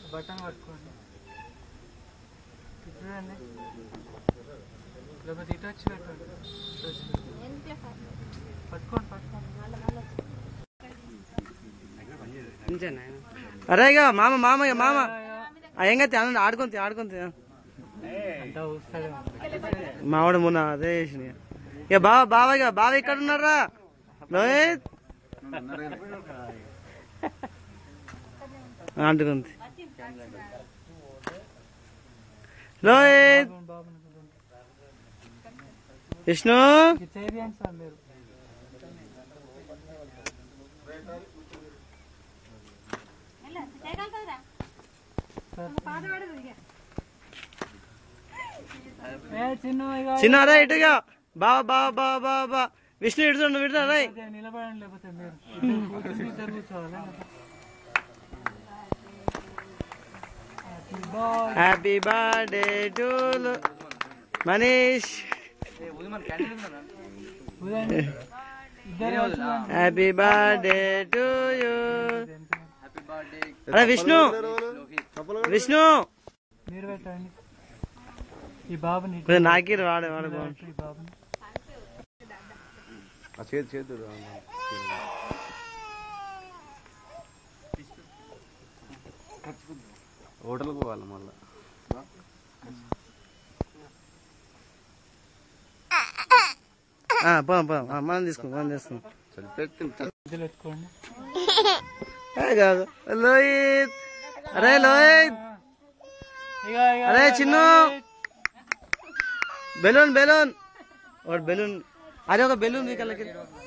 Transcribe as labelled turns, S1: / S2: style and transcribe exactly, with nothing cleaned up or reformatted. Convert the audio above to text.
S1: button పట్టుకోండి చూడండి లేకపోతే ఇటు వచ్చి పెట్టండి పట్టుకోండి పట్టుకోండి
S2: అరే ఇక మామ మామ ఇక మామ ఏం కదా అన్న ఆడుకుంది ఆడుకుంది మావాడు మొన్న అదే చేసిన ఇక బావ బావ ఇక బావ ఇక్కడ ఉన్నారా లోహిత్ అంటుకుంది లోహిత్ విష్ణు చిన్న అరే ఇటుగా బాబా బాబా బాబా బాబా విష్ణు ఇడుతుండు విడుతా అరే
S1: నిలబడండి లేకపోతే
S2: happy birthday to Manish happy birthday to you అరే విష్ణు విష్ణు
S1: మీరు పెట్టండి ఈ బాబుని
S2: నాకి వాడే వాడు
S1: ఈ బాబుని
S3: చేతి చేతి హోటల్కి పోవాలి మళ్ళా
S2: పోదాం పోదాం మనం తీసుకుందాం మనం తీసుకుందాం
S1: ఎత్తుకోండి
S2: కాదు లోహిత్ అరే లోహిత్ అరే చిన్ను బెలూన్ బెలూన్ ఒక బెలూన్ అదే ఒక బెలూన్ మీ కళ్ళకి